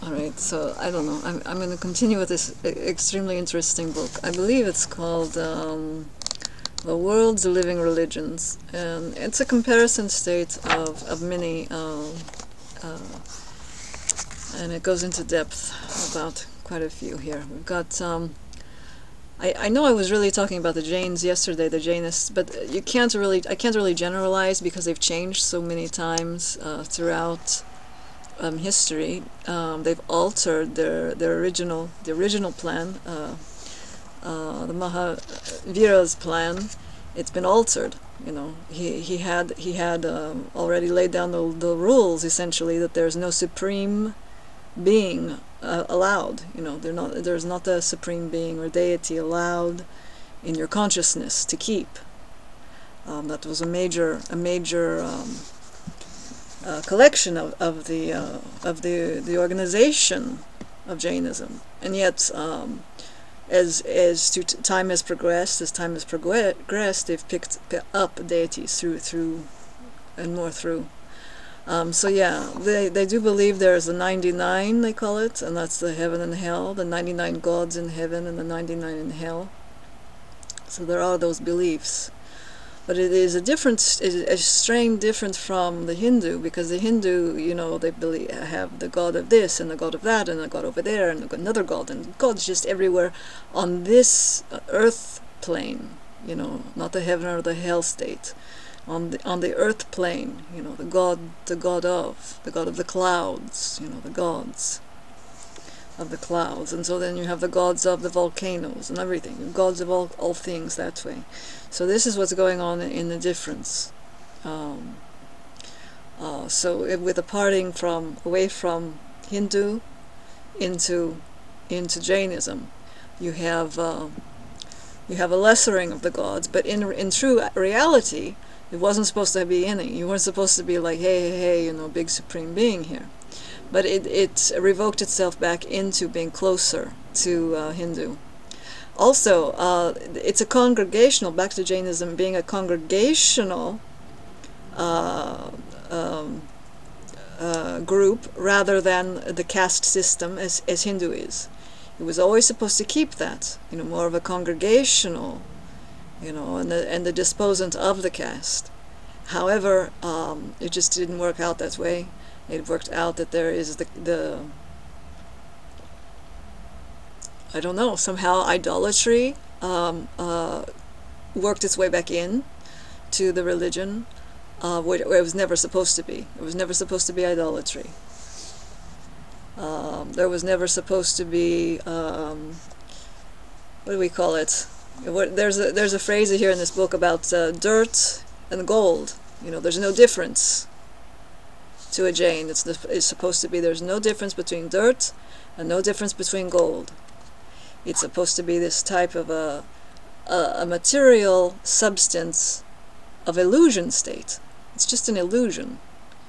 Alright, so I don't know. I'm going to continue with this extremely interesting book. I believe it's called The World's Living Religions. And it's a comparison state of many, and it goes into depth about quite a few here. We've got, I know I was really talking about the Jains yesterday, the Jainists, but I can't really generalize because they've changed so many times throughout history. They've altered their original plan, the Mahavira's plan. It's been altered. You know, he had already laid down the rules essentially that there's no supreme being allowed. You know, there's not a supreme being or deity allowed in your consciousness to keep. That was a major collection of the organization of Jainism, and yet as time has progressed, they've picked up deities through and more through. So yeah, they do believe there's a 99, they call it, and that's the heaven and hell, the 99 gods in heaven and the 99 in hell. So there are those beliefs. But it is a strain different from the Hindu, because the Hindu, you know, they have the god of this and the god of that and the god over there and another god, and God's just everywhere on this earth plane, you know, not the heaven or the hell state. On the earth plane, you know, the god of the clouds, you know, the gods of the clouds, and so then you have the gods of the volcanoes and everything, gods of all things that way. So this is what's going on in the difference. So with a parting away from Hindu into Jainism, you have a lessering of the gods, but in true reality, it wasn't supposed to be any. You weren't supposed to be like, hey, you know, big supreme being here. But it revoked itself back into being closer to Hindu. Also, it's a congregational, back to Jainism being a congregational group rather than the caste system as Hindu is. It was always supposed to keep that, you know, more of a congregational, you know, and the disposant of the caste. However, it just didn't work out that way. It worked out that there is the I don't know, somehow idolatry worked its way back in to the religion, where it was never supposed to be. It was never supposed to be idolatry. There was never supposed to be, what do we call it? There's a phrase here in this book about dirt and gold. You know, there's no difference to a Jain. It's supposed to be there's no difference between dirt and no difference between gold. It's supposed to be this type of a material substance of illusion state. It's just an illusion,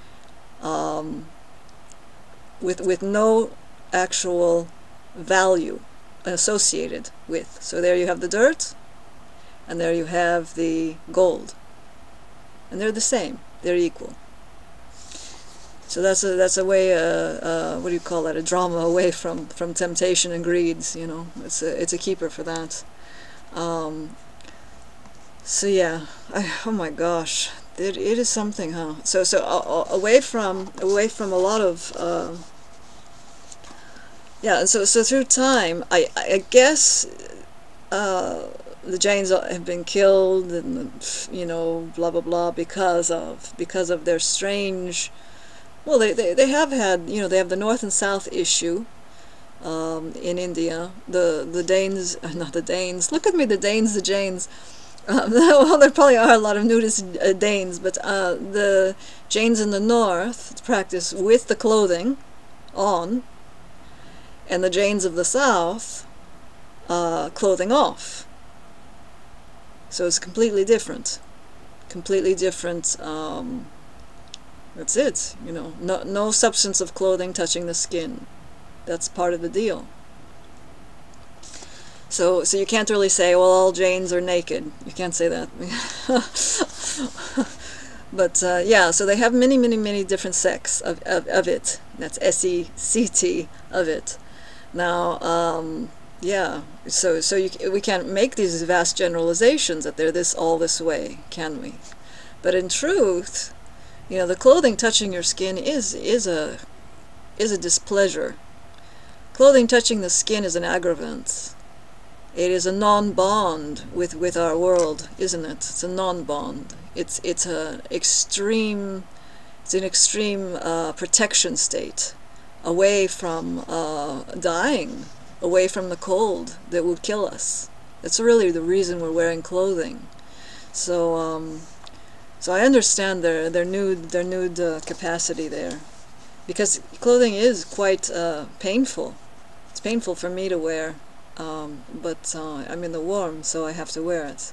with no actual value associated with. So there you have the dirt, and there you have the gold, and they're the same. They're equal. So that's a way, what do you call that? A drama away from temptation and greeds. You know, it's a keeper for that. So yeah, oh my gosh, it is something, huh? So away from a lot of yeah, and so through time, I guess the Jains have been killed, and you know, blah blah blah, because of their strange. Well, they have had, you know, they have the North and South issue in India. The Danes, not the Danes. Look at me, the Danes, the Jains. Well, there probably are a lot of nudist Danes, but the Jains in the North practice with the clothing on, and the Jains of the South clothing off. So it's completely different. Completely different. That's it, you know, no substance of clothing touching the skin. That's part of the deal. So you can't really say, well, all Jains are naked. You can't say that. But yeah, so they have many, many, many different sects of it. That's SECT of it. Now, yeah, we can't make these vast generalizations that they're all this way, can we? But in truth, the clothing touching your skin is a displeasure. Clothing touching the skin is an aggravant. It is a non-bond with our world, isn't it? It's a non-bond. It's an extreme protection state, away from dying, away from the cold that would kill us. That's really the reason we're wearing clothing. So so I understand their nude capacity there, because clothing is quite painful. It's painful for me to wear, but I'm in the warm, so I have to wear it.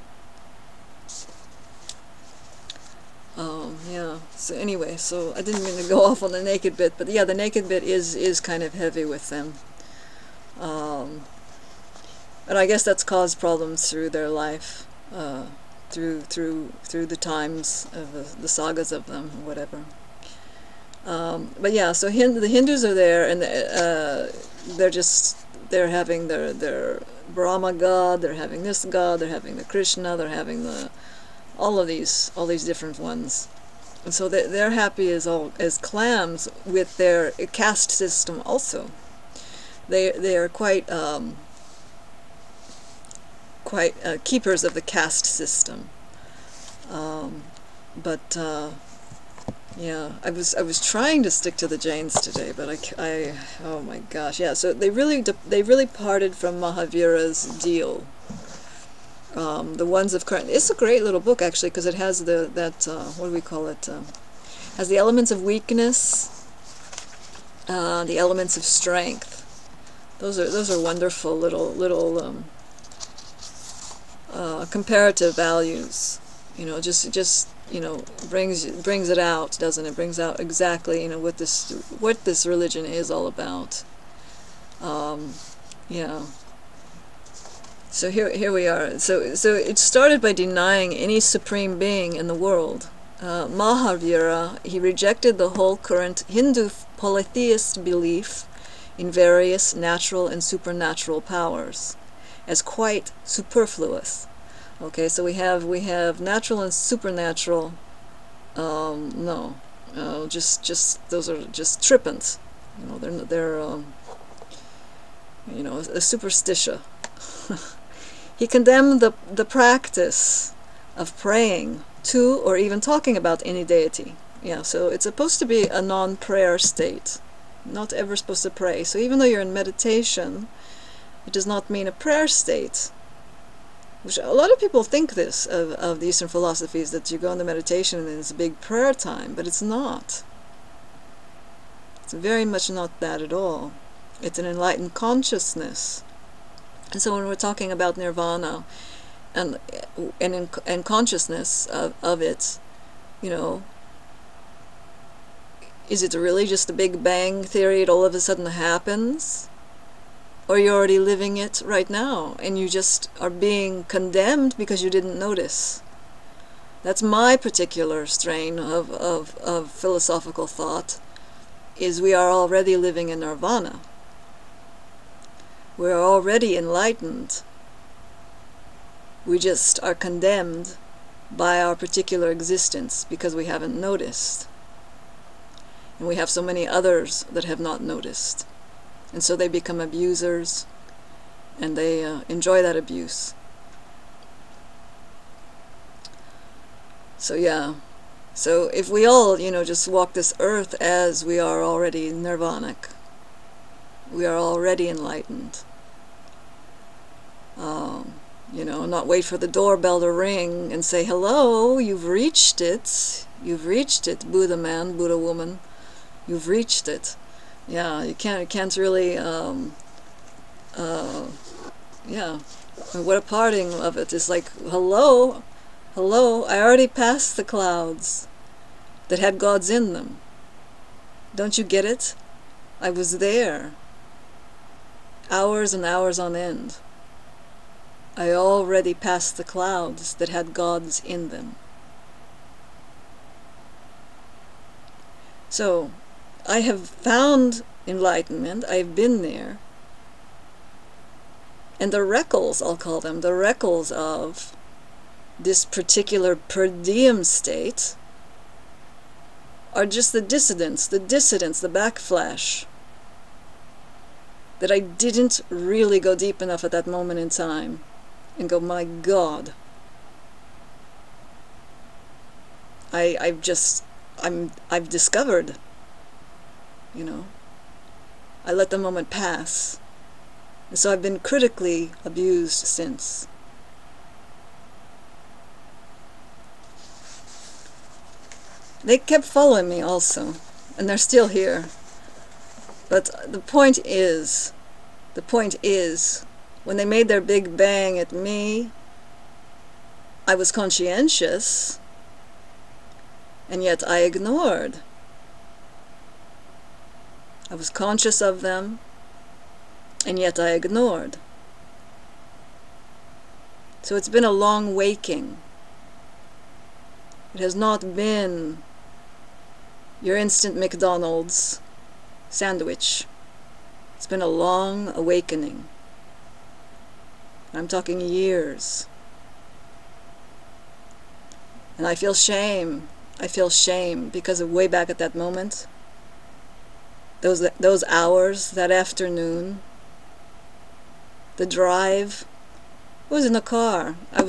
Yeah. So anyway, so I didn't mean to go off on the naked bit, but yeah, the naked bit is kind of heavy with them. And I guess that's caused problems through their life, through the times of the sagas of them, or whatever. But yeah, so the Hindus are there, and they're having their Brahma god, they're having this god, they're having the Krishna, they're having all these different ones, and so they're happy as clams with their caste system also. They are quite keepers of the caste system, but yeah, I was trying to stick to the Jains today, but I oh my gosh, yeah. So they really parted from Mahavira's deal. The ones of current. It's a great little book actually, because it has what do we call it? Has the elements of weakness, the elements of strength. Those are wonderful little comparative values. Just brings it out, doesn't it? Brings out exactly what this religion is all about. Yeah. So here we are. So it started by denying any supreme being in the world. Mahavira, he rejected the whole current Hindu polytheist belief in various natural and supernatural powers as quite superfluous. Okay, so we have natural and supernatural. No, just those are just trippants. They're a superstition. He condemned the practice of praying to or even talking about any deity. Yeah, so it's supposed to be a non-prayer state. Not ever supposed to pray. So even though you're in meditation, it does not mean a prayer state. Which a lot of people think this of the Eastern philosophies, that you go into meditation and it's a big prayer time, but it's not. It's very much not that at all. It's an enlightened consciousness. And so when we're talking about nirvana and consciousness of it, is it really just a Big Bang theory? It all of a sudden happens? Or you're already living it right now, and you just are being condemned because you didn't notice. That's my particular strain of philosophical thought, is we are already living in nirvana. We're already enlightened. We just are condemned by our particular existence because we haven't noticed. And we have so many others that have not noticed. And so they become abusers, and they enjoy that abuse. So yeah, so if we all, just walk this earth as we are already nirvanic, we are already enlightened. Not wait for the doorbell to ring and say, hello, you've reached it, Buddha man, Buddha woman, you've reached it. Yeah, you can't really, yeah. What a parting of it is like, hello, I already passed the clouds that had gods in them. Don't you get it? I was there. Hours and hours on end. I already passed the clouds that had gods in them. So I have found enlightenment, I've been there, and the wreckles, I'll call them, the wreckles of this particular per diem state are just the dissidents, the backflash, that I didn't really go deep enough at that moment in time and go, my God, I've discovered, I let the moment pass. And so I've been critically abused since. They kept following me also, and they're still here. But the point is, when they made their big bang at me, I was conscientious, and yet I ignored. I was conscious of them, and yet I ignored. So it's been a long waking. It has not been your instant McDonald's sandwich. It's been a long awakening. I'm talking years. And I feel shame. I feel shame because of way back at that moment. Those hours, that afternoon, the drive. I was in a car. It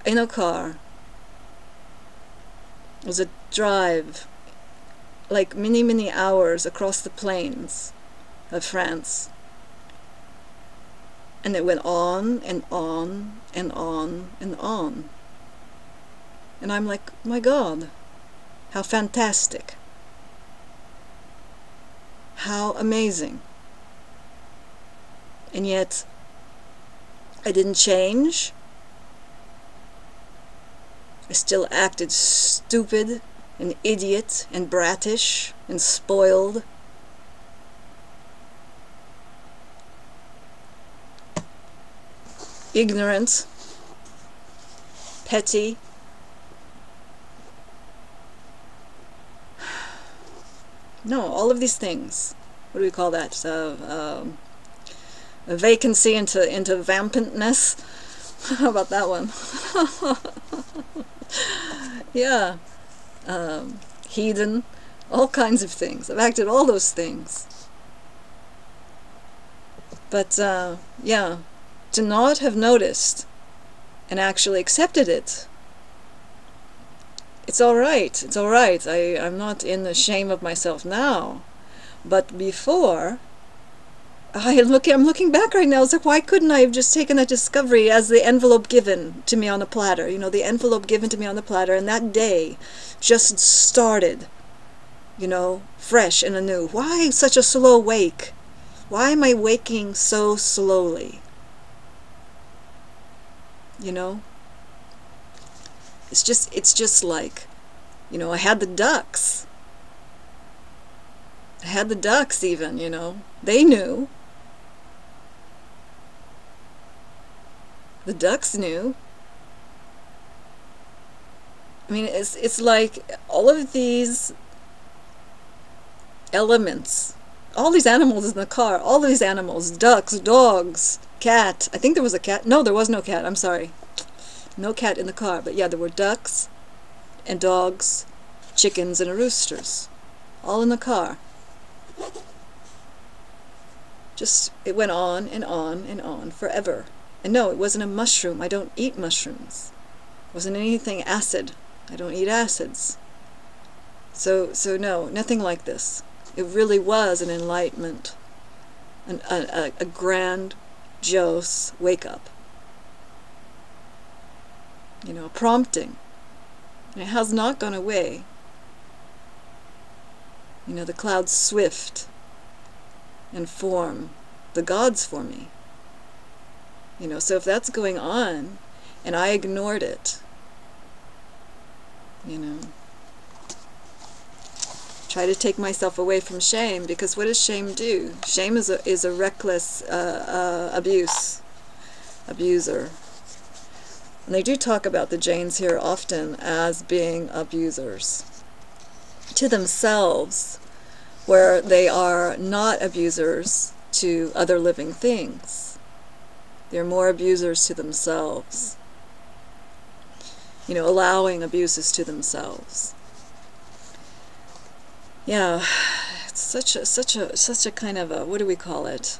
was a drive, like many hours across the plains of France. And it went on and on and on and on. And I'm like, my God, how fantastic. How amazing. And yet, I didn't change. I still acted stupid and idiot and brattish and spoiled. Ignorant. Petty. No, all of these things. What do we call that? A vacancy into vampantness. How about that one? Yeah. Heathen. All kinds of things. I've acted all those things. But, yeah, to not have noticed and actually accepted it. It's alright. It's alright. I'm not in the shame of myself now. But before, I'm looking back right now. It's like, why couldn't I have just taken that discovery as the envelope given to me on a platter? The envelope given to me on the platter, and that day just started, fresh and anew. Why such a slow wake? Why am I waking so slowly? It's just like, I had the ducks. I had the ducks even, They knew. The ducks knew. I mean, it's like all of these elements, all these animals in the car, all these animals, ducks, dogs, cat. I think there was a cat. No, there was no cat. I'm sorry. No cat in the car. But yeah, there were ducks and dogs, chickens and roosters, all in the car. Just, it went on and on and on forever. And no, it wasn't a mushroom. I don't eat mushrooms. It wasn't anything acid. I don't eat acids. So no, nothing like this. It really was an enlightenment, a grandiose wake-up. A prompting. And it has not gone away. The clouds swift and form the gods for me. So if that's going on, and I ignored it, try to take myself away from shame, because what does shame do? Shame is a reckless abuser. And they do talk about the Jains here often as being abusers to themselves, where they are not abusers to other living things. They're more abusers to themselves. You know, allowing abuses to themselves. Yeah, it's such a kind of a, what do we call it?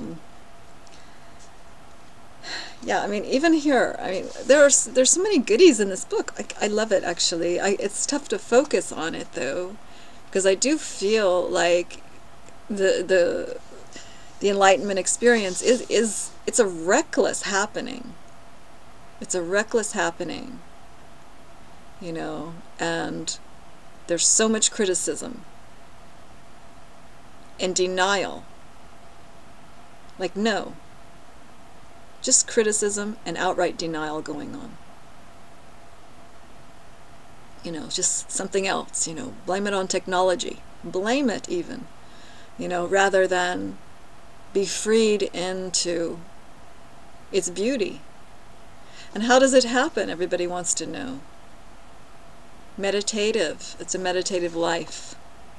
Yeah, I mean, even here, I mean, there's so many goodies in this book. I love it, actually. It's tough to focus on it, though, because I do feel like the enlightenment experience it's a reckless happening. It's a reckless happening, you know, and there's so much criticism and denial. Like, no. Just criticism and outright denial going on. You know, just something else, you know, blame it on technology. Blame it even, you know, rather than be freed into its beauty. And how does it happen? Everybody wants to know. Meditative. It's a meditative life.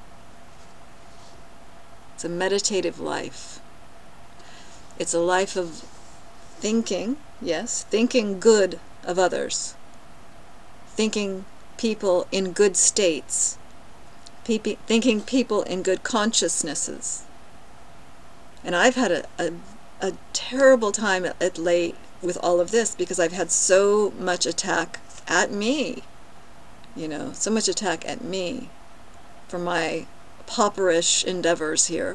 It's a meditative life. It's a life of thinking, yes, thinking good of others, thinking people in good states, thinking people in good consciousnesses. And I've had a terrible time at late with all of this, because I've had so much attack at me, you know, so much attack at me for my pauperish endeavors here,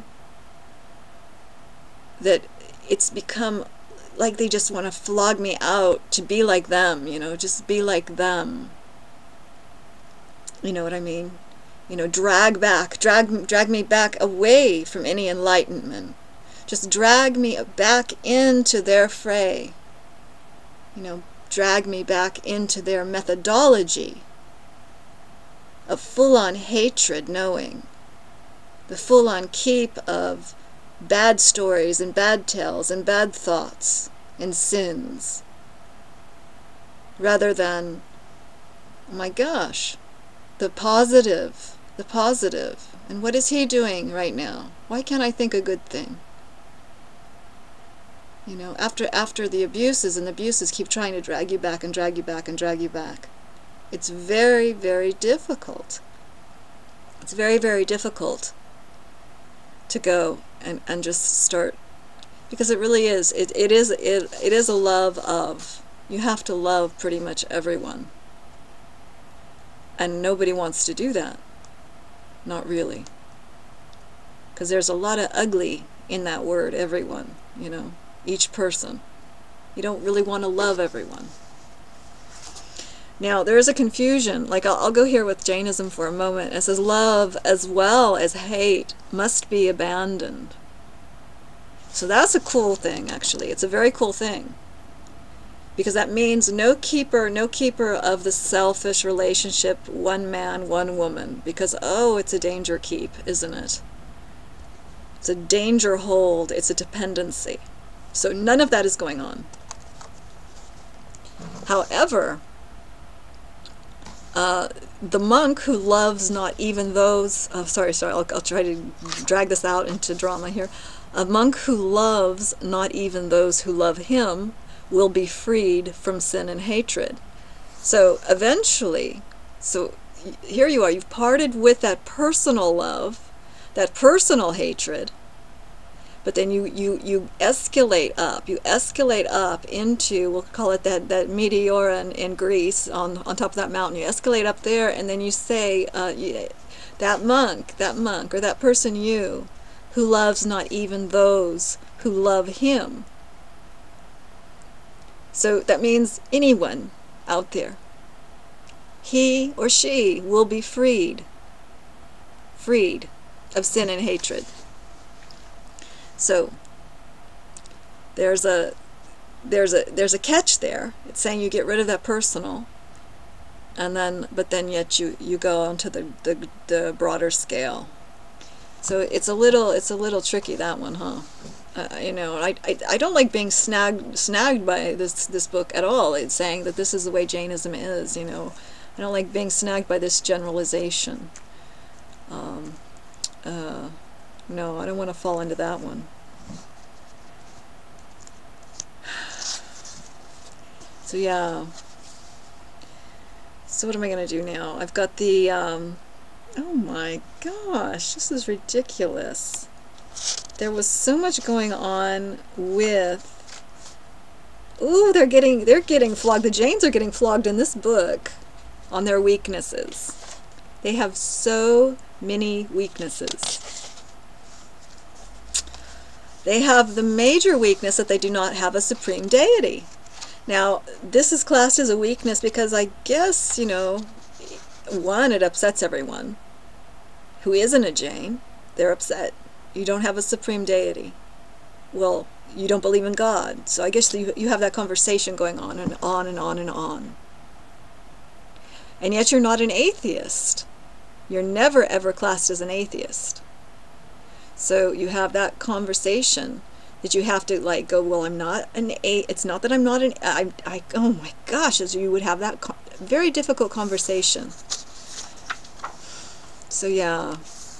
that it's become like they just want to flog me out to be like them, you know, just be like them. You know what I mean? You know, drag me back away from any enlightenment. Just drag me back into their fray. You know, drag me back into their methodology of full-on hatred, knowing the full-on keep of bad stories and bad tales and bad thoughts and sins, rather than, oh my gosh, the positive, and what is he doing right now? Why can't I think a good thing? You know, after the abuses, and the abuses keep trying to drag you back and drag you back and drag you back. It's very, very difficult. It's very, very difficult to go and just start, because it really is, it is a love of, you have to love pretty much everyone, and nobody wants to do that, not really, because there's a lot of ugly in that word, everyone, you know, each person. You don't really want to love everyone. Now, there is a confusion. Like, I'll go here with Jainism for a moment. It says love as well as hate must be abandoned. So that's a cool thing, actually. It's a very cool thing. Because that means no keeper of the selfish relationship, one man, one woman. Because, oh, it's a danger keep, isn't it? It's a danger hold. It's a dependency. So none of that is going on. However, the monk who loves not even those, I'll try to drag this out into drama here. A monk who loves not even those who love him will be freed from sin and hatred. So eventually, so here you are, you've parted with that personal love, that personal hatred, but then you escalate up. You escalate up into, we'll call it that meteor in Greece, on top of that mountain. You escalate up there, and then you say, that monk, or that person who loves not even those who love him. So that means anyone out there. He or she will be freed of sin and hatred. So there's a catch there. It's saying you get rid of that personal, and then yet you go onto the broader scale. So it's a little tricky, that one, huh? You know, I don't like being snagged by this book at all. It's saying that this is the way Jainism is. You know, I don't like being snagged by this generalization. no, I don't want to fall into that one. So yeah. So what am I going to do now? I've got the, oh my gosh, this is ridiculous. There was so much going on with, ooh, they're getting flogged. The Jains are getting flogged in this book on their weaknesses. They have so many weaknesses. They have the major weakness that they do not have a supreme deity. Now, this is classed as a weakness because I guess, you know, one, it upsets everyone who isn't a Jain. They're upset. You don't have a supreme deity. Well, you don't believe in God. So I guess you have that conversation going on and on and on and on. And yet you're not an atheist. You're never ever classed as an atheist. So you have that conversation that you have to like go, well, I'm not an it's not that I'm not an oh my gosh, as you would have that very difficult conversation. So yeah,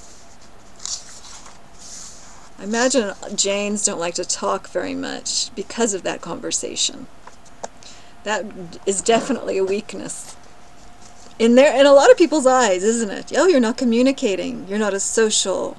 I imagine Jains don't like to talk very much because of that conversation. That is definitely a weakness in a lot of people's eyes, isn't it? Oh, you're not communicating. You're not a social.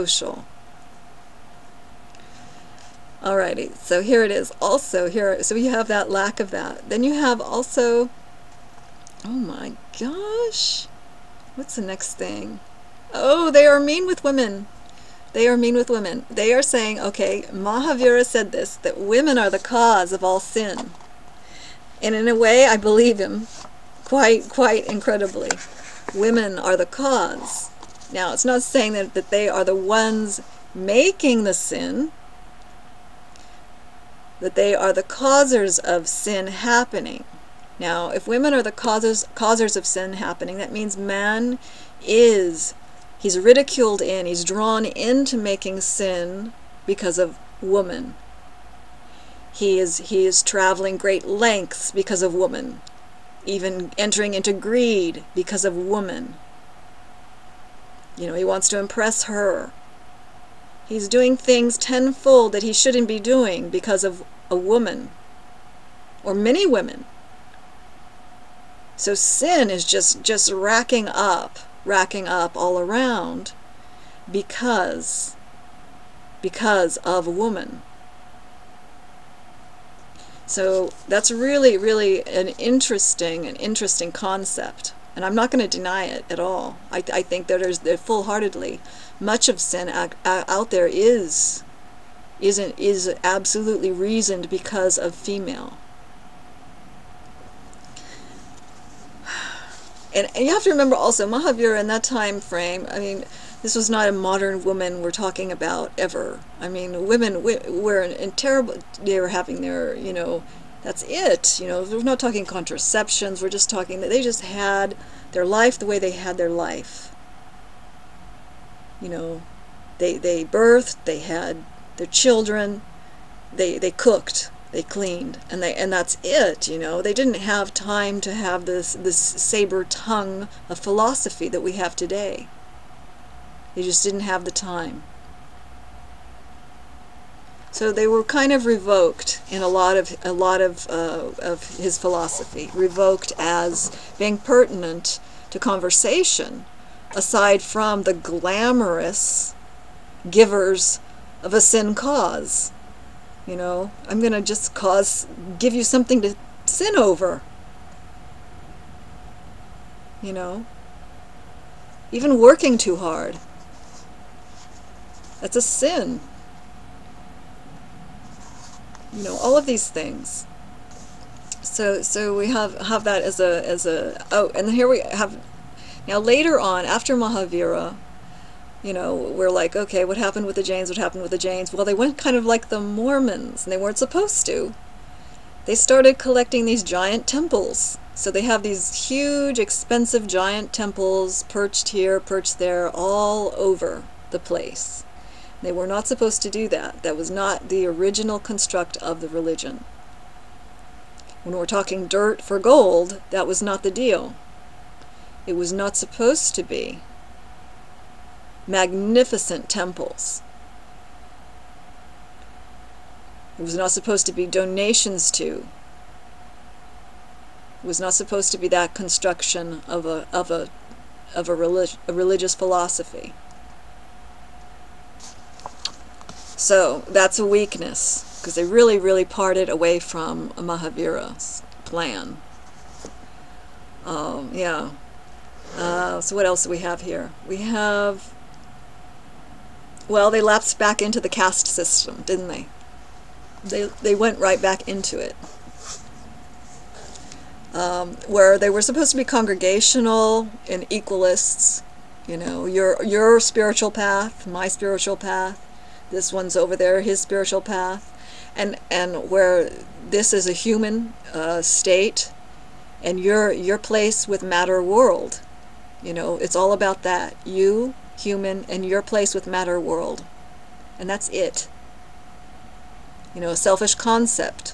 Alrighty, so here it is. Also here, so you have that lack of that. Then you have also, oh my gosh, what's the next thing? Oh, they are mean with women. They are mean with women. They are saying, okay, Mahavira said this, that women are the cause of all sin. And in a way, I believe him quite incredibly. Women are the cause. Now, it's not saying that they are the ones making the sin, that they are the causers of sin happening. Now, if women are the causers of sin happening, that means man he's ridiculed in, he's drawn into making sin because of woman. He is traveling great lengths because of woman, even entering into greed because of woman. You know, he wants to impress her. He's doing things tenfold that he shouldn't be doing because of a woman, or many women. So sin is just racking up all around because of a woman. So that's really an interesting concept. And I'm not going to deny it at all. I think that there's full-heartedly much of sin out there is absolutely reasoned because of female. And you have to remember also, Mahavira in that time frame, I mean, this was not a modern woman we're talking about ever. I mean, women were in terrible, they were having their, you know, that's it. You know, we're not talking contraceptions, we're just talking that they just had their life the way they had their life. You know, they birthed, they had their children, they cooked, they cleaned, and that's it. You know, they didn't have time to have this saber tongue of philosophy that we have today. They just didn't have the time. So they were kind of revoked in a lot of his philosophy, revoked as being pertinent to conversation, aside from the glamorous givers of a sin cause. You know, I'm going to just give you something to sin over. You know, even working too hard, that's a sin. You know, all of these things. So we have that as a oh, and here we have now later on after Mahavira. You know, we're like, okay, what happened with the Jains? What happened with the Jains? Well, they went kind of like the Mormons, and they weren't supposed to. They started collecting these giant temples. So they have these huge, expensive giant temples perched here, perched there, all over the place. They were not supposed to do that. That was not the original construct of the religion. When we're talking dirt for gold, that was not the deal. It was not supposed to be. magnificent temples. It was not supposed to be donations to. It was not supposed to be that construction of a religious philosophy. So that's a weakness, because they really parted away from Mahavira's plan. Yeah. So what else do we have here? We have, well, they lapsed back into the caste system, didn't they? They went right back into it. Where they were supposed to be congregational and equalists, you know, your spiritual path, my spiritual path, this one's over there, his spiritual path, and where this is a human state, and your place with matter world, you know, it's all about that, you, human, and your place with matter world, and that's it. You know, a selfish concept,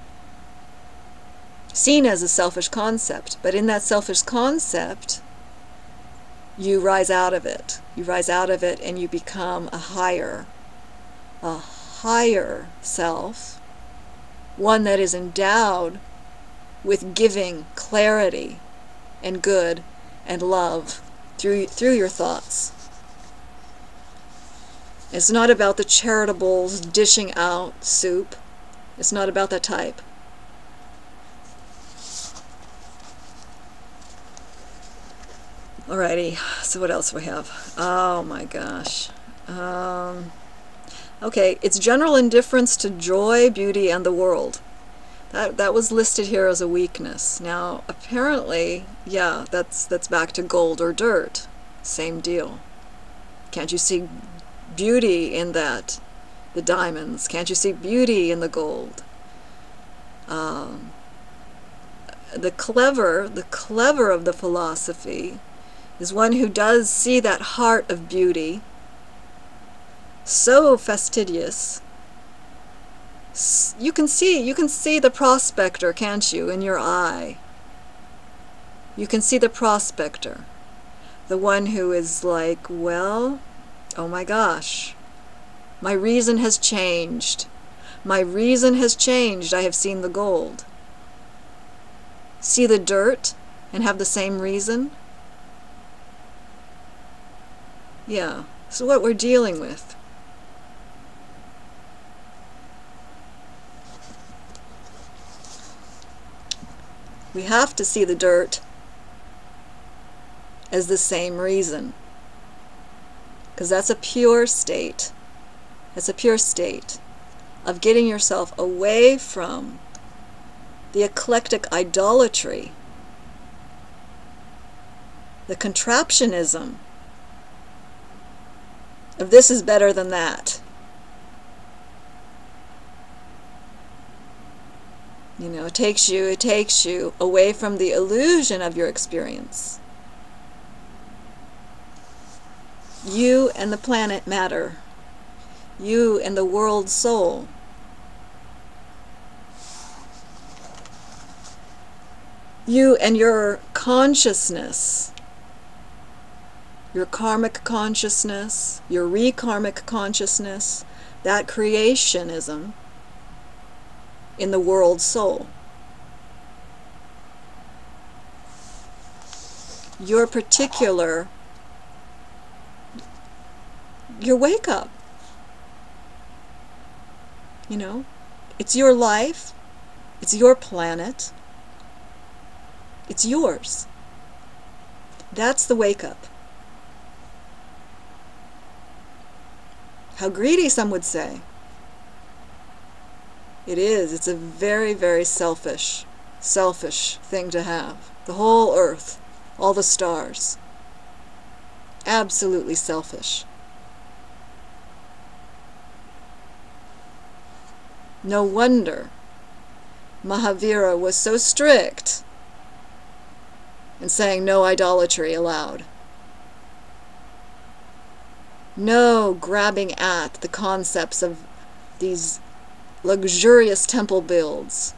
seen as a selfish concept, but in that selfish concept, you rise out of it. You rise out of it and you become a higher self, one that is endowed with giving clarity and good and love through your thoughts. It's not about the charitables dishing out soup. It's not about that type. Alrighty, so what else do we have? Oh my gosh. Okay, it's general indifference to joy, beauty, and the world. That was listed here as a weakness. Now, apparently, yeah, that's back to gold or dirt. Same deal. Can't you see beauty in that? The diamonds. Can't you see beauty in the gold? The clever of the philosophy is one who does see that heart of beauty, so fastidious. You can see the prospector, can't you, in your eye? You can see the prospector, the one who is like, well, oh my gosh, my reason has changed. My reason has changed. I have seen the gold. See the dirt and have the same reason? Yeah, so what we're dealing with. We have to see the dirt as the same reason, because that's a pure state. It's a pure state of getting yourself away from the eclectic idolatry, the contraptionism of this is better than that. You know, it takes you away from the illusion of your experience. You and the planet matter. You and the world soul. You and your consciousness, your karmic consciousness, your re-karmic consciousness, that creationism in the world soul. Your particular, your wake up. You know, it's your life, it's your planet, it's yours. That's the wake up. How greedy, some would say. It is. It's a very selfish thing to have. The whole earth, all the stars. Absolutely selfish. No wonder Mahavira was so strict in saying no idolatry allowed. No grabbing at the concepts of these luxurious temple builds.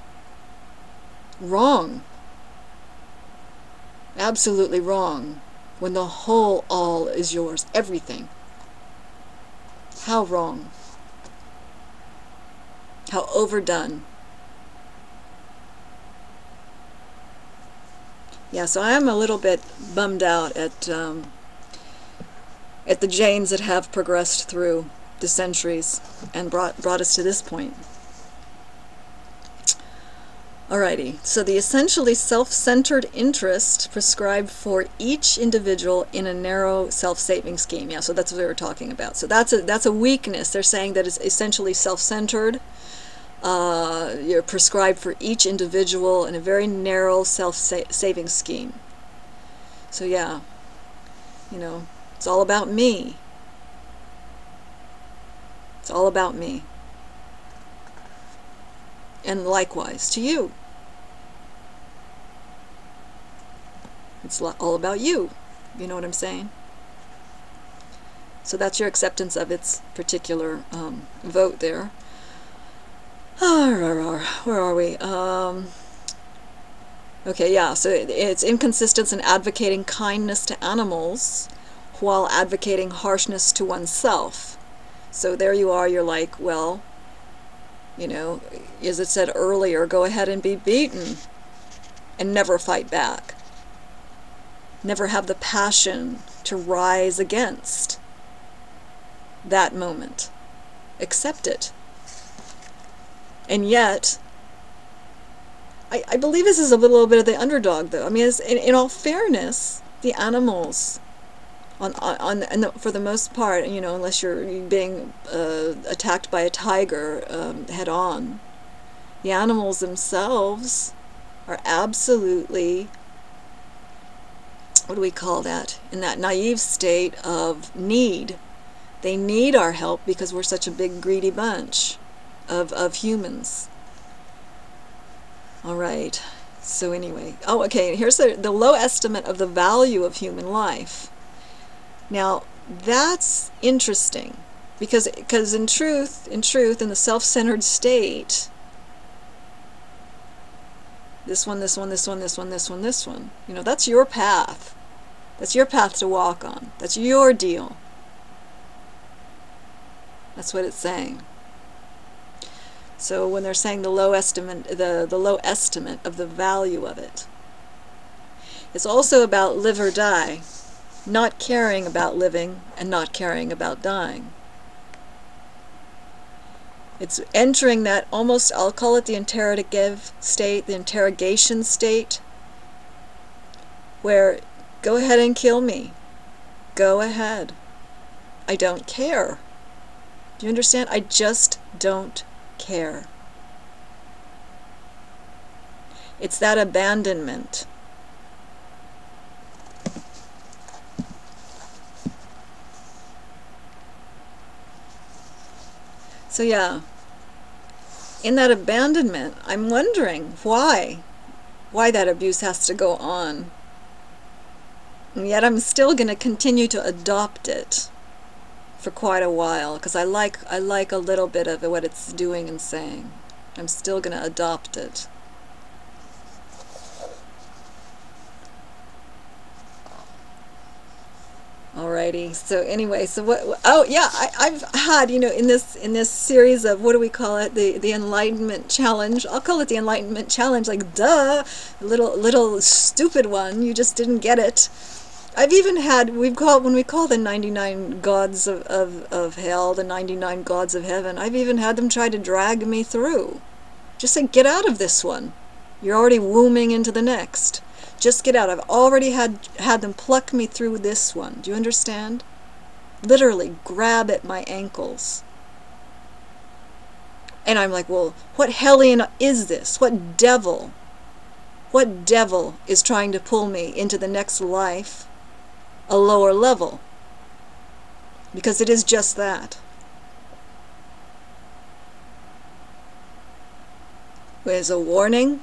Wrong. Absolutely wrong. when the whole all is yours, everything. How wrong. How overdone. Yeah, so I am a little bit bummed out at the Jains that have progressed through the centuries and brought us to this point. Alrighty, so the essentially self-centered interest prescribed for each individual in a narrow self-saving scheme. Yeah, so that's what they were talking about. So that's a weakness. They're saying that it's essentially self-centered. You're prescribed for each individual in a very narrow self-saving scheme. So yeah, it's all about me. It's all about me. And likewise to you. It's all about you. You know what I'm saying? So that's your acceptance of its particular vote there. Where are we? Okay, yeah, so it's inconsistence in advocating kindness to animals while advocating harshness to oneself. So there you are, you're like, well, as it said earlier, go ahead and be beaten and never fight back. Never have the passion to rise against that moment. Accept it. And yet, I believe this is a little bit of the underdog, though. I mean, in all fairness, the animals, for the most part, unless you're being attacked by a tiger head on, the animals themselves are absolutely, what do we call that? In that naive state of need. They need our help because we're such a big greedy bunch of humans. All right. So anyway, okay. Here's the low estimate of the value of human life. Now that's interesting because in truth, in the self-centered state, this one, that's your path. That's your path to walk on. That's your deal. That's what it's saying. So when they're saying the low estimate of the value of it, it's also about live or die, not caring about living and not caring about dying. It's entering that almost, I'll call it the interrogative state, the interrogation state, where go ahead and kill me. Go ahead. I don't care. Do you understand? I just don't care. It's that abandonment. So yeah, in that abandonment, I'm wondering why that abuse has to go on. And yet I'm still going to continue to adopt it for quite a while, because I like a little bit of what it's doing and saying. I'm still going to adopt it. Alrighty. So anyway, so what? Oh yeah, I've had in this series of, what do we call it? The Enlightenment Challenge. I'll call it the Enlightenment Challenge. Like, duh, little stupid one. You just didn't get it. I've even had, when we call the 99 gods of hell, the 99 gods of heaven, I've even had them try to drag me through. Just say, get out of this one. You're already wombing into the next. Just get out. I've already had them pluck me through this one. Do you understand? Literally grab at my ankles. And I'm like, well, what hellion is this? What devil? What devil is trying to pull me into the next life? A lower level, because it is just that. There's a warning.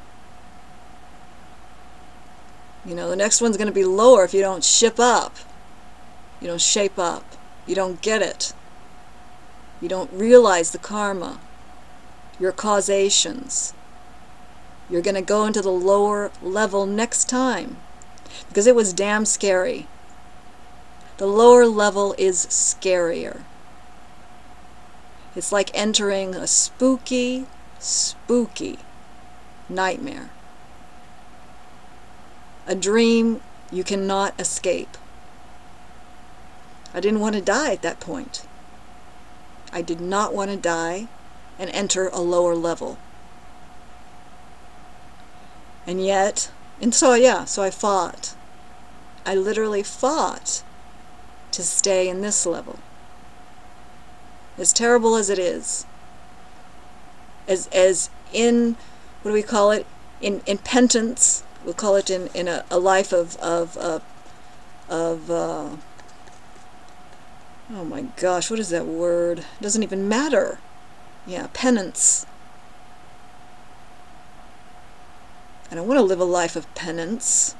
The next one's going to be lower if you don't ship up. You don't shape up. You don't get it. You don't realize the karma, your causations. You're going to go into the lower level next time. because it was damn scary. The lower level is scarier. It's like entering a spooky, spooky nightmare. A dream you cannot escape. I didn't want to die at that point. I did not want to die and enter a lower level. And yet, so I fought. I literally fought to stay in this level. As terrible as it is. As in, what do we call it? In penance. We'll call it in a life of oh my gosh, what is that word? It doesn't even matter. Yeah, penance. I don't want to live a life of penance.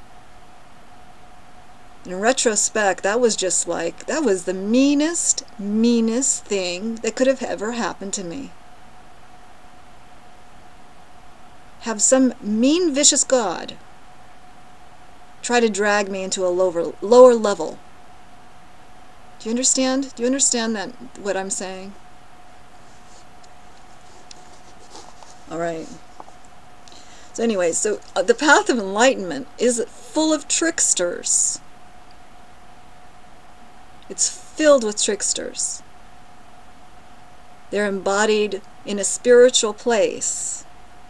In retrospect, that was just like, that was the meanest thing that could have ever happened to me. Have some mean, vicious God try to drag me into a lower level. Do you understand? Do you understand that, what I'm saying? All right. So anyway, the path of enlightenment is full of tricksters. It's filled with tricksters. They're embodied in a spiritual place.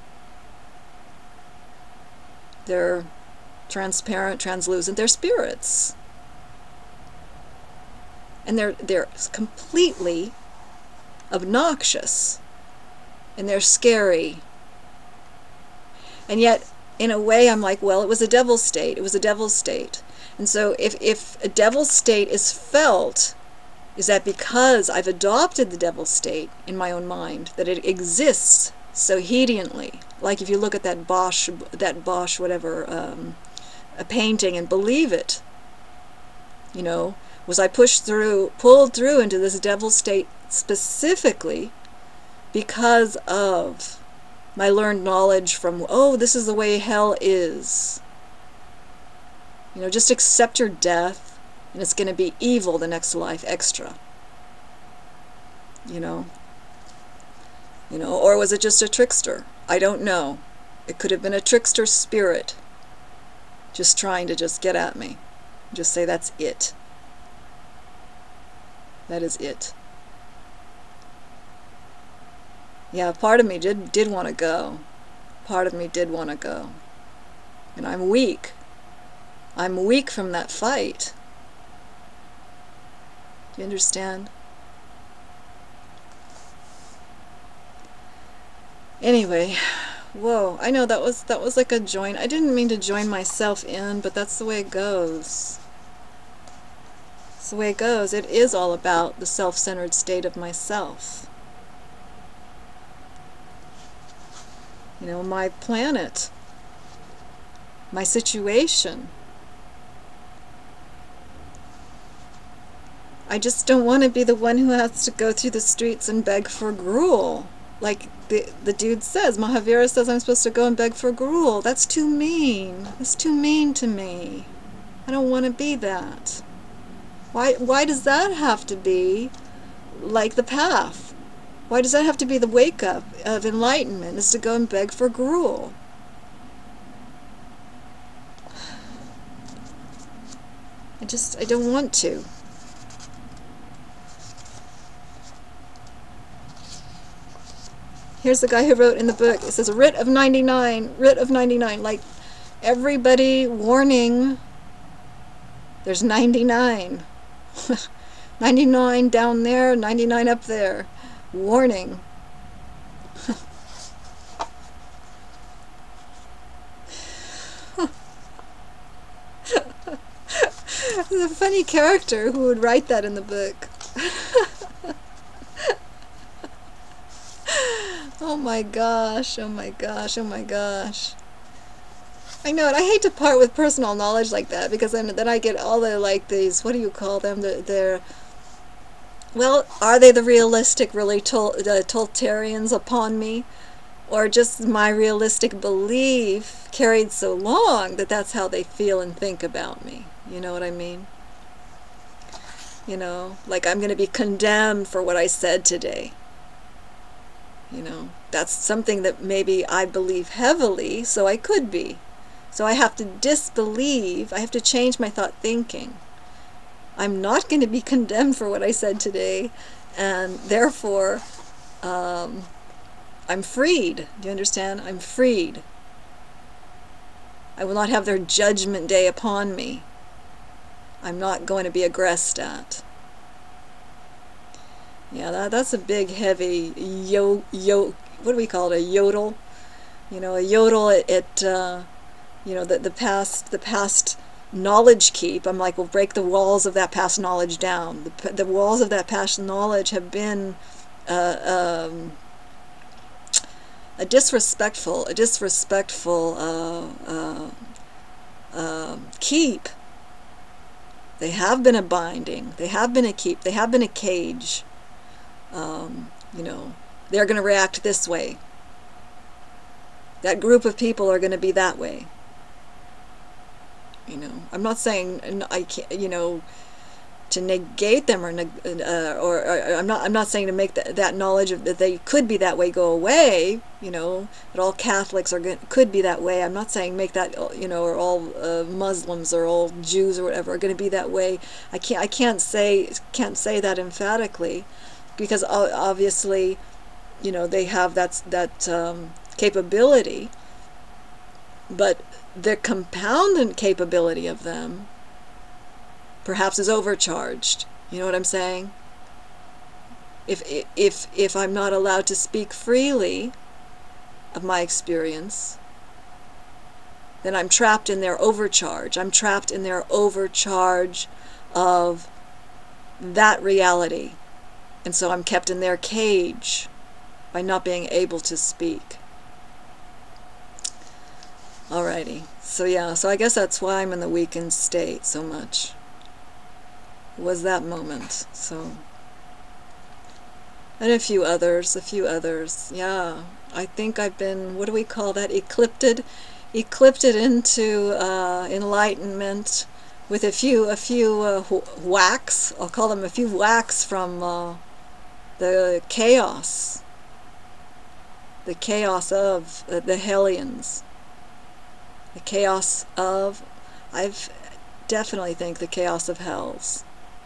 They're transparent, translucent. They're spirits. And they're completely obnoxious. And they're scary. And yet, in a way, I'm like, well, it was a devil state. It was a devil state. And so if a devil state is felt, is that because I've adopted the devil state in my own mind, that it exists so hedionly. Like if you look at that Bosch whatever, a painting and believe it, you know, was I pulled through into this devil state specifically because of my learned knowledge from, oh, this is the way hell is. You know, just accept your death, and it's going to be evil the next life extra. You know, or was it just a trickster? I don't know. It could have been a trickster spirit just trying to just get at me. Just say that's it. That is it. Yeah, part of me did want to go. Part of me did want to go. And I'm weak. I'm weak from that fight. Do you understand? Anyway, whoa, I know that was like a join. I didn't mean to join myself in, but that's the way it goes. It's the way it goes. It is all about the self-centered state of myself. You know, my planet, my situation. I just don't want to be the one who has to go through the streets and beg for gruel. Like the dude says, Mahavira says I'm supposed to go and beg for gruel. That's too mean. That's too mean to me. I don't want to be that. Why does that have to be like the path? Why does that have to be the wake-up of enlightenment, is to go and beg for gruel? I don't want to. Here's the guy who wrote in the book, it says, writ of 99, writ of 99, like everybody warning, there's 99. 99 down there, 99 up there. Warning. There's a funny character who would write that in the book. Oh my gosh, oh my gosh, oh my gosh. I know it. I hate to part with personal knowledge like that, because then I get all the, like, these, what do you call them? They're well, are they the realistic, really Toltarians upon me? or just my realistic belief carried so long that that's how they feel and think about me. You know what I mean? You know, like I'm going to be condemned for what I said today. You know, that's something that maybe I believe heavily, so I could be. So I have to disbelieve, I have to change my thought thinking. I'm not going to be condemned for what I said today, and therefore I'm freed. Do you understand? I'm freed. I will not have their judgment day upon me. I'm not going to be aggressed at. Yeah, that's a big, heavy what do we call it? A yodel. You know, a yodel. You know, the past knowledge keep. I'm like, we'll break the walls of that past knowledge down. The walls of that past knowledge have been a disrespectful keep. They have been a binding. They have been a keep. They have been a cage. You know, they're going to react this way. That group of people are going to be that way. You know, I'm not saying I can't, you know, to negate them or I'm not saying to make that knowledge of that they could be that way go away. You know, that all Catholics could be that way. I'm not saying make that, you know, or all Muslims or all Jews or whatever are going to be that way. I can't say that emphatically, because obviously, you know, they have that capability, but the compoundant capability of them perhaps is overcharged. You know what I'm saying? If I'm not allowed to speak freely of my experience, then I'm trapped in their overcharge. I'm trapped in their overcharge of that reality. And so I'm kept in their cage by not being able to speak. Alrighty. So yeah, so I guess that's why I'm in the weakened state so much. Was that moment. So, and a few others. Yeah, I think I've been, what do we call that, eclipted into enlightenment with a few whacks. I'll call them a few whacks from the chaos of the Hellions, the chaos of, I've definitely think the chaos of hells.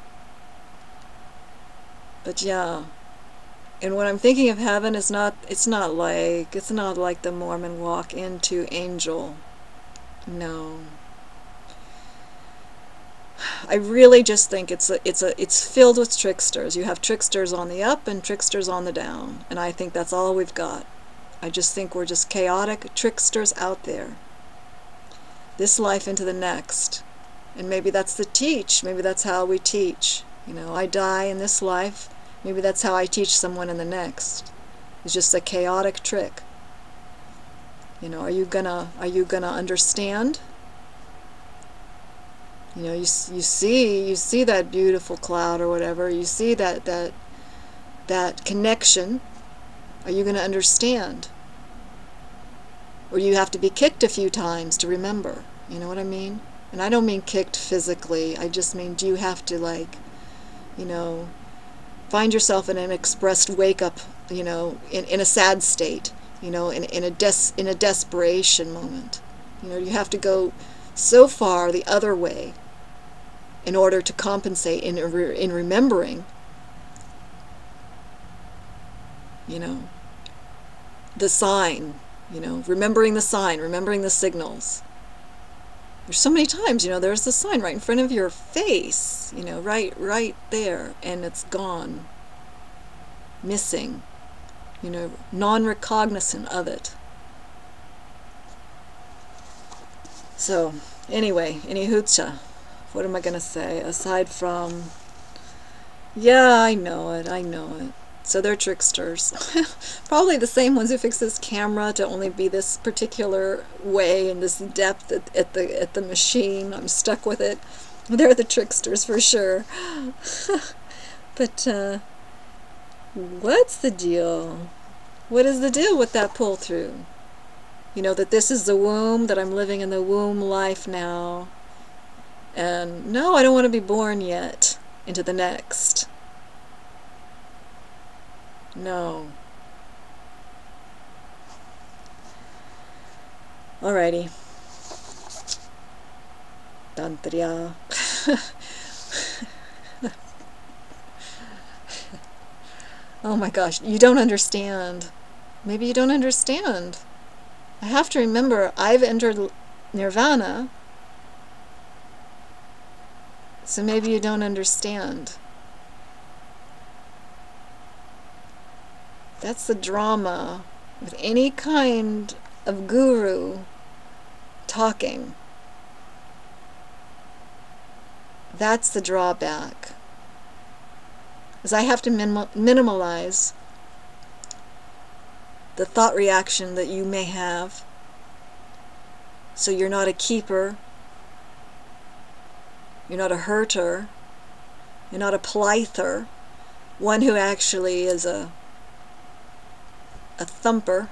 But yeah, and when I'm thinking of heaven, it's not like the Mormon walk into angel. No, I really just think it's filled with tricksters. You have tricksters on the up and tricksters on the down, and I think that's all we've got. I just think we're just chaotic tricksters out there. This life into the next, and maybe that's the teach. Maybe that's how we teach. You know, I die in this life. Maybe that's how I teach someone in the next. It's just a chaotic trick. You know, are you gonna understand? You know, you see that beautiful cloud or whatever. You see that connection. Are you gonna understand? Or you have to be kicked a few times to remember. You know what I mean? And I don't mean kicked physically. I just mean, do you have to, like, you know, find yourself in an expressed wake-up, you know, in a sad state, you know, in a desperation moment. You know, you have to go so far the other way in order to compensate in remembering, you know, the sign, you know, remembering the sign, remembering the signals. There's so many times, you know, there's the sign right in front of your face, you know, right there, and it's gone, missing, you know, non-recognizant of it. So, anyway, any hoocha, what am I going to say, aside from, yeah, I know it. So they're tricksters. Probably the same ones who fix this camera to only be this particular way and this depth at the machine. I'm stuck with it. They're the tricksters for sure. But what's the deal? What is the deal with that pull through? You know, that this is the womb, that I'm living in the womb life now. And no, I don't want to be born yet into the next. No. Alrighty. Tantriya. Oh my gosh, you don't understand. Maybe you don't understand. I have to remember, I've entered Nirvana, so maybe you don't understand. That's the drama with any kind of guru talking. That's the drawback. Is I have to minimalize the thought reaction that you may have, so you're not a keeper, you're not a hurter, you're not a plither, one who actually is a thumper,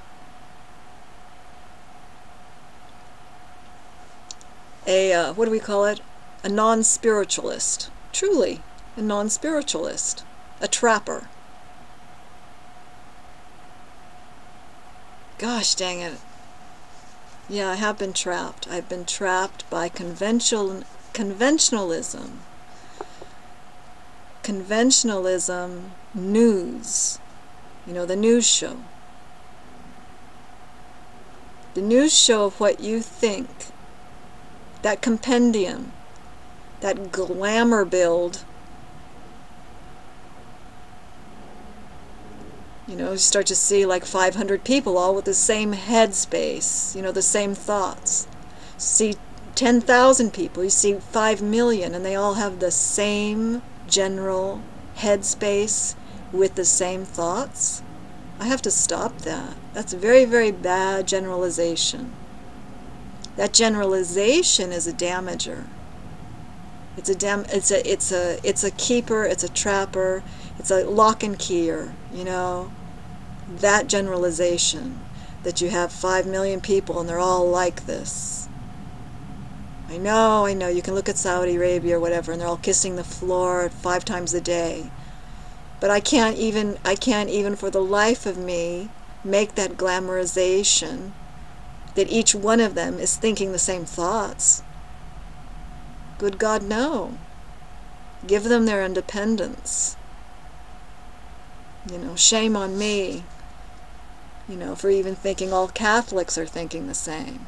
what do we call it? A non-spiritualist. Truly, a non-spiritualist. A trapper. Gosh dang it. Yeah, I have been trapped. I've been trapped by conventionalism. Conventionalism news. You know, the news show. The news show of what you think. That compendium. That glamour build. You know, you start to see like 500 people all with the same headspace, you know, the same thoughts. See 10,000 people, you see 5 million, and they all have the same general headspace with the same thoughts. I have to stop that. That's a very, very bad generalization. That generalization is a damager. It's a keeper, it's a trapper, it's a lock and keyer, you know. That generalization, that you have 5 million people and they're all like this. I know, you can look at Saudi Arabia or whatever and they're all kissing the floor 5 times a day. But I can't even for the life of me make that glamorization that each one of them is thinking the same thoughts. Good God, no. Give them their independence. You know, shame on me, you know, for even thinking all Catholics are thinking the same.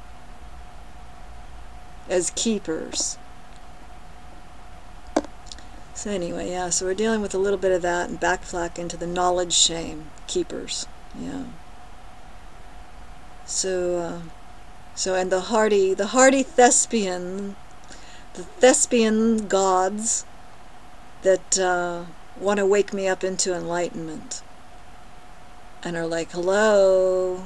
As keepers. So anyway, yeah, so we're dealing with a little bit of that and backflack into the knowledge shame. Keepers, yeah. So and the hardy thespian, the thespian gods that want to wake me up into enlightenment and are like, hello.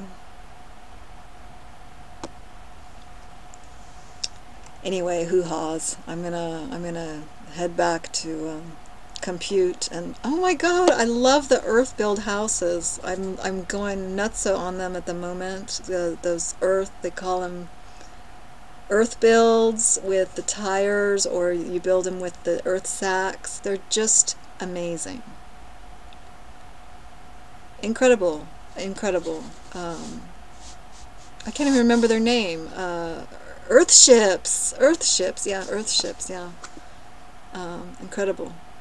Anyway, hoo-haws. I'm gonna head back to compute, and oh my God, I love the earth build houses. I'm going nutso on them at the moment. Those earth, they call them earth builds with the tires, or you build them with the earth sacks. They're just amazing. Incredible. I can't even remember their name. Earth ships, yeah. Incredible.